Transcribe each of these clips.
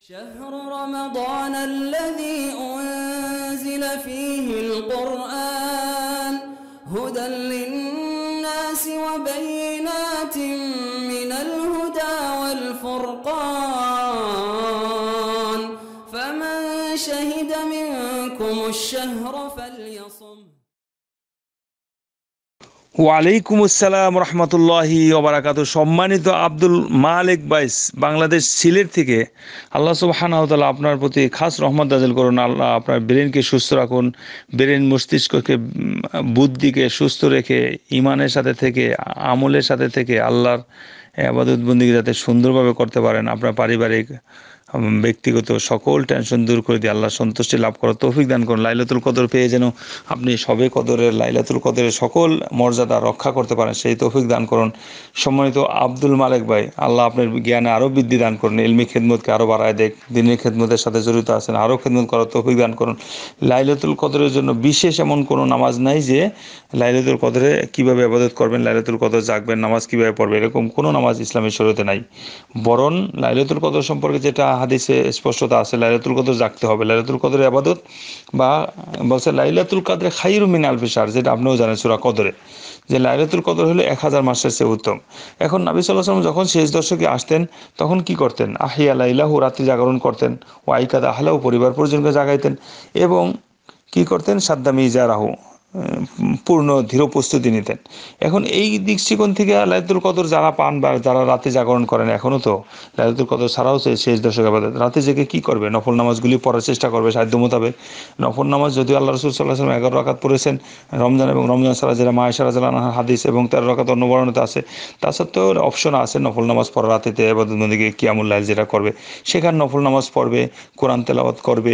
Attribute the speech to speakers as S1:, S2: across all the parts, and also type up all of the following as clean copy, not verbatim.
S1: شهر رمضان الذي أنزل فيه القرآن هدى للناس وبينات من الهدى والفرقان فمن شهد منكم الشهر فليصم
S2: ওয়ালাইকুম আসসালাম রহমতুল্লাহি ওয়া বারাকাতুহু। সম্মানিত আব্দুল মালিক বাইস, বাংলাদেশ সিলেট থেকে। আল্লাহ সুবহানাহু ওয়া তাআলা আপনার প্রতি খাস রহমত নাযিল করুন। আল্লাহ আপনার ব্রেনকে সুস্থ রাখুন, ব্রেন মস্তিষ্ককে বুদ্ধিকে সুস্থ রেখে ইমানের সাথে থেকে আমলের সাথে থেকে আল্লাহর ইবাদত বন্দেগী যাতে সুন্দরভাবে করতে পারেন, আপনার পারিবারিক ব্যক্তিগত সকল টেনশন দূর করে দিয়ে আল্লাহ সন্তুষ্টি লাভ করার তৌফিক দান করুন। লাইলাতুল কদর পেয়ে যেন আপনি সবে কদরের লাইলাতুল কদরের সকল মর্যাদা রক্ষা করতে পারেন, সেই তৌফিক দান করুন। সম্মানিত আব্দুল মালিক ভাই, আল্লাহ আপনার জ্ঞানে আরও বৃদ্ধি দান করুন, ইলমি খেদমতকে আরও বাড়ায় দেখ, দিনের খেদমতের সাথে জড়িত আছেন, আরও খেদমত করার তৌফিক দান করুন। লাইলাতুল কদরের জন্য বিশেষ এমন কোনো নামাজ নাই যে লাইলাতুল কদরে কীভাবে ইবাদত করবেন, লাইলাতুল কদর জাগবেন, নামাজ কীভাবে পড়বেন, এরকম কোনো নামাজ ইসলামের শরীয়তে নাই। বরং লাইলাতুল কদর সম্পর্কে যেটা হাদিসে স্পষ্টতা আছে, লাইলাতুল কদর জাগতে হবে। লাইলাতুল কদরের ইবাদত বা বলছে লাইলাতুল কদরে খায়রুম মিন আলফি শাহর, যেটা আপনিও জানেন সূরা কদরে, যে লাইলাতুল কদর হলো 1000 মাসের চেয়ে উত্তম। এখন নবী সাল্লাল্লাহু আলাইহি ওয়াসাল্লাম যখন শেষ দশকে আসতেন তখন কি করতেন? আহিয়া লাইলাহু, রাত্রি জাগরণ করতেন। ওয়াইকাদা আহলাহু, পরিবার পরিজনকে জাগাইতেন। এবং কি করতেন? সাদ্দামি ইজারাহু, পূর্ণ দৃঢ় প্রস্তুতি নিতেন। এখন এই দৃষ্টিকোণ থেকে লাইলাতুল কদর যারা পান বা যারা রাতে জাগরণ করেন, এখনও তো লাইলাতুল কদর ছাড়াও শেষ দশক আবাদত, রাতে জেগে কী করবে? নফল নামাজগুলি পড়ার চেষ্টা করবে সাধ্য মোতাবেক। নফল নামাজ যদিও আল্লাহ রাসূল সাল্লাল্লাহু আলাইহি ওয়াসাল্লাম 11 রাকাত পড়েছেন রমজান এবং রমজান ছাড়া, যেটা মা আয়েশা রাদিয়াল্লাহু আনহার হাদিস, এবং 13 রাকাত অন্য বর্ণনাতে আছে। তা সত্ত্বেও অপশন আছে নফল নামাজ পড়া, রাতেতে ইবাদত বন্দেগী কিয়ামুল লাইল যেটা করবে, সেখানে নফল নামাজ পড়বে, কোরআন তেলাওয়াত করবে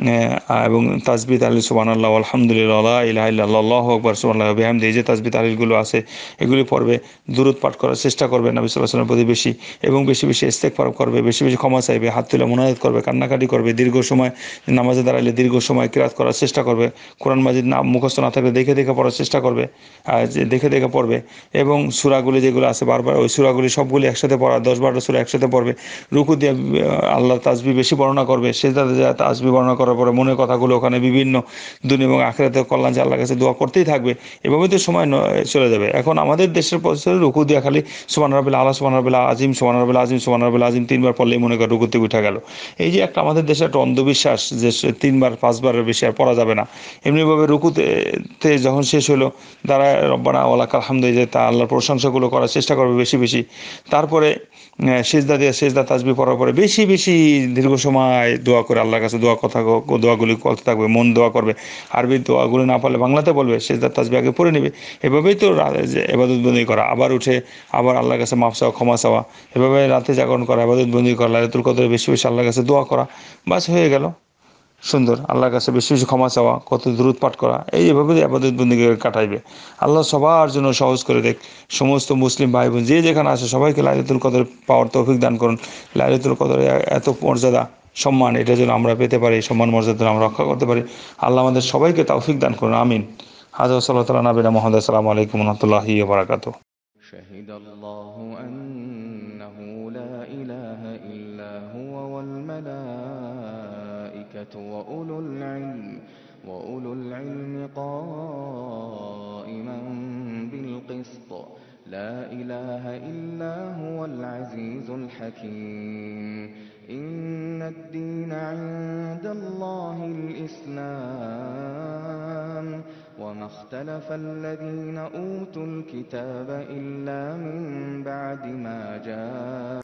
S2: এবং তাসবিহ তাহলিল সুবহানাল্লাহ আলহামদুলিল্লাহ লা ইলাহা ইল্লাল্লাহ আল্লাহু আকবার সুবহানাল্লাহি ওয়া বিহামদিহি, এই যে তাসবিহ তাহলিলগুলো আছে এগুলি পড়বে। দুরূদ পাঠ করার চেষ্টা করবে নবী সাল্লাল্লাহু আলাইহি ওয়াসাল্লামের প্রতি বেশি, এবং বেশি বেশি ইস্তেগফার করবে, বেশি বেশি ক্ষমা চাইবে, হাত তুলে মুনাজাত করবে, কান্নাকাটি করবে। দীর্ঘ সময় নামাজে দাঁড়াইলে দীর্ঘ সময় কিরাত করার চেষ্টা করবে। কোরআন মাজিদ না মুখস্থ না থাকলে দেখে দেখে পড়ার চেষ্টা করবে, দেখে দেখে পড়বে। এবং সূরাগুলি যেগুলো আছে বারবার ওই সূরাগুলি সবগুলি একসাথে পড়া, 10-12টা সূরা একসাথে পড়বে। রুকু দিয়ে আল্লাহর তাসবিহ বেশি বর্ণনা করবে। সেজদাতে যা তাসবিহ বর্ণনা করার পরে মনের কথাগুলো ওখানে বিভিন্ন দুনিয়া এবং আখিরাতের কল্যাণ যে আল্লাহর কাছে দোয়া করতেই থাকবে। এভাবে তো সময় চলে যাবে। এখন আমাদের দেশের পরিস্থিতি রুকু দিয়ে খালি সুবহান রাব্বিল আলা, সুবহান রাব্বিল আজিম, সুবহান রাব্বিল আজিম, সুবহান রাব্বিল আজিম 3বার পড়লেই মনে করে রুকু থেকে উঠে গেল। এই যে একটা আমাদের দেশে একটা অন্ধবিশ্বাস যে 3বার 5বারের বেশি আর পড়া যাবে না। এমনিভাবে রুকুতে যখন শেষ হলো দাঁড়ায় রব্বানা ওয়ালাকাল হামদু, যে তা আল্লাহর প্রশংসাগুলো করার চেষ্টা করবে বেশি বেশি। তারপরে সেজদা দিয়ে সেজদা তাসবিহ পড়ার পরে বেশি বেশি দীর্ঘ সময় দোয়া করে আল্লাহর কাছে দোয়াগুলি করতে থাকবে, মন দোয়া করবে। আরবি দোয়াগুলো না পারলে বাংলাতে বলবে, সেজদা তাসবিহ আগে পড়ে নেবে। এভাবেই তো ইবাদত বন্দেগী করা। আবার উঠে আবার আল্লাহর কাছে মাফ চাওয়া, ক্ষমা চাওয়া, এভাবে রাতে জাগরণ করা, ইবাদত বন্দেগী করা, লাইলাতুল কদরে বেশি বেশি আল্লাহর কাছে দোয়া করা, বাস হয়ে গেল। সুন্দর। আল্লাহর কাছে বেশি বেশি ক্ষমা চাওয়া, কত দুরূদ পাঠ করা, এইভাবে ইবাদত বন্দেগী কাটাইবে। আল্লাহ সবার জন্য সহজ করে দেখ। সমস্ত মুসলিম ভাই বোন যে যেখানে আছে সবাইকে লাইলাতুল কদর পাওয়ার তৌফিক দান করুন। লাইলাতুল কদরে এত মর্যাদা সম্মান, এটা যেন আমরা পেতে পারি, সম্মান মর্যাদা আমরা রক্ষা করতে পারি। আল্লাহ আমাদের সবাইকে তৌফিক দান করুন, আমিন। হাযা সাল্লাল্লাহু আলা নবিনা মুহাম্মদ। আসসালামু আলাইকুম ওয়া রাহমাতুল্লাহি ওয়া বারাকাতুহু।
S3: শাহিদাল্লাহু আন্নাহু লা ইলাহা ইল্লা হুয়া ওয়াল মালাইকাতু ওয়া উলুল ইলমি কাইমান বিল কিসত লা ইলাহা ইল্লা হুয়াল আজিজুল হাকীম ইন্নাদ দীনা ইনদাল্লাহিল ইসলাম وما اختلف الذين أوتوا الكتاب إلا من بعد ما جاءهم